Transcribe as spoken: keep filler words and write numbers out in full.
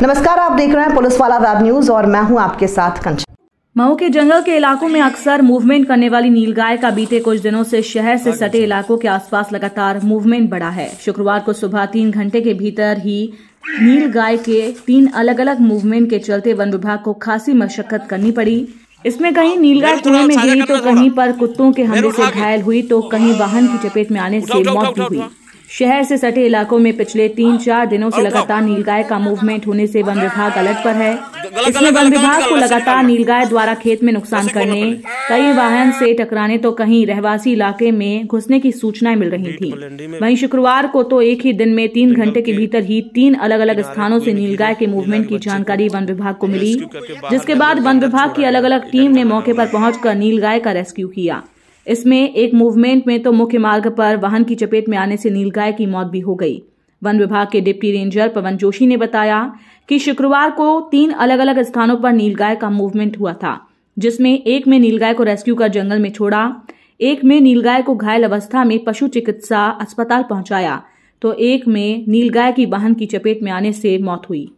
नमस्कार, आप देख रहे हैं पुलिस वाला वेब न्यूज और मैं हूं आपके साथ कंचन। मऊ के जंगल के इलाकों में अक्सर मूवमेंट करने वाली नीलगाय का बीते कुछ दिनों से शहर से सटे इलाकों के आसपास लगातार मूवमेंट बढ़ा है। शुक्रवार को सुबह तीन घंटे के भीतर ही नीलगाय के तीन अलग अलग मूवमेंट के चलते वन विभाग को खासी मशक्कत करनी पड़ी। इसमें कहीं नीलगाय कुएं में गिरी तो कहीं पर कुत्तों के हमले से घायल हुई तो कहीं वाहन की चपेट में आने से मौत भी हुई। शहर से सटे इलाकों में पिछले तीन चार दिनों से लगातार नीलगाय का मूवमेंट होने से वन विभाग अलर्ट पर है। इसमें वन विभाग को लगातार नीलगाय द्वारा खेत में नुकसान करने, कई वाहन से टकराने तो कहीं रहवासी इलाके में घुसने की सूचनाएं मिल रही थी। वहीं शुक्रवार को तो एक ही दिन में तीन घंटे के भीतर ही तीन अलग अलग स्थानों से नीलगाय के मूवमेंट की जानकारी वन विभाग को मिली, जिसके बाद वन विभाग की अलग अलग टीम ने मौके पर पहुंचकर नीलगाय का रेस्क्यू किया। इसमें एक मूवमेंट में तो मुख्य मार्ग पर वाहन की चपेट में आने से नीलगाय की मौत भी हो गई। वन विभाग के डिप्टी रेंजर पवन जोशी ने बताया कि शुक्रवार को तीन अलग अलग स्थानों पर नीलगाय का मूवमेंट हुआ था, जिसमें एक में नीलगाय को रेस्क्यू कर जंगल में छोड़ा, एक में नीलगाय को घायल अवस्था में पशु चिकित्सा अस्पताल पहुंचाया तो एक में नीलगाय की वाहन की चपेट में आने से मौत हुई।